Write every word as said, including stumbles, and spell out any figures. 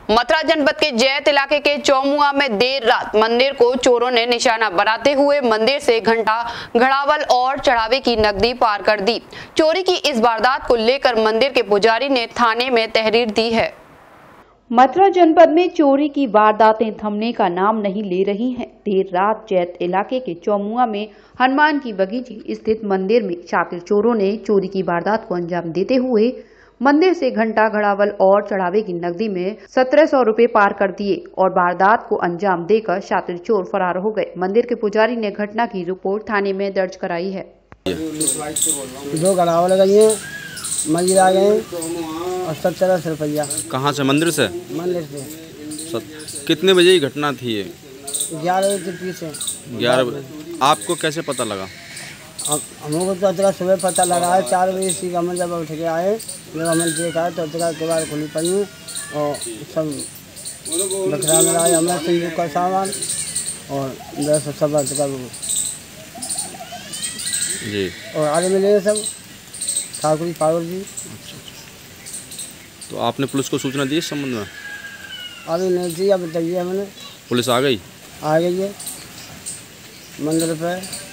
मथुरा जनपद के जैत इलाके के चौमुआ में देर रात मंदिर को चोरों ने निशाना बनाते हुए मंदिर से घंटा, घड़ावल और चढ़ावे की नकदी पार कर दी। चोरी की इस वारदात को लेकर मंदिर के पुजारी ने थाने में तहरीर दी है। मथुरा जनपद में चोरी की वारदातें थमने का नाम नहीं ले रही हैं। देर रात जैत इलाके के चौमुआ में हनुमान की बगीची स्थित मंदिर में शातिर चोरों ने चोरी की वारदात को अंजाम देते हुए मंदिर से घंटा, घड़ावल और चढ़ावे की नकदी में सत्रह सौ रुपए पार कर दिए और वारदात को अंजाम देकर शातिर चोर फरार हो गए। मंदिर के पुजारी ने घटना की रिपोर्ट थाने में दर्ज कराई है। दो घड़ावल गई हैं, मंदिर आ गए और सत्रह सौ रुपया। कहाँ से? मंदिर से? मंदिर से। सत... कितने बजे की घटना थी ये? ग्यारह बजे पीछे। ग्यारह बजे। आपको कैसे पता लगा? अब हमको तो अतरा सुबह पता लगा है, चार बजे सी हम जब उठ के आए, जब हमें देखा है तो अतरा के बाद खुली पड़ी और सब बकरा में आए, हमें सिंदूर का सामान और दस सब अतरा जी और आगे मिले सब ठाकुर पावर जी। तो आपने पुलिस को सूचना दी इस संबंध में? अभी नहीं दी, अब बताइए हमने। पुलिस आ गई? आ गई है मंदिर पे।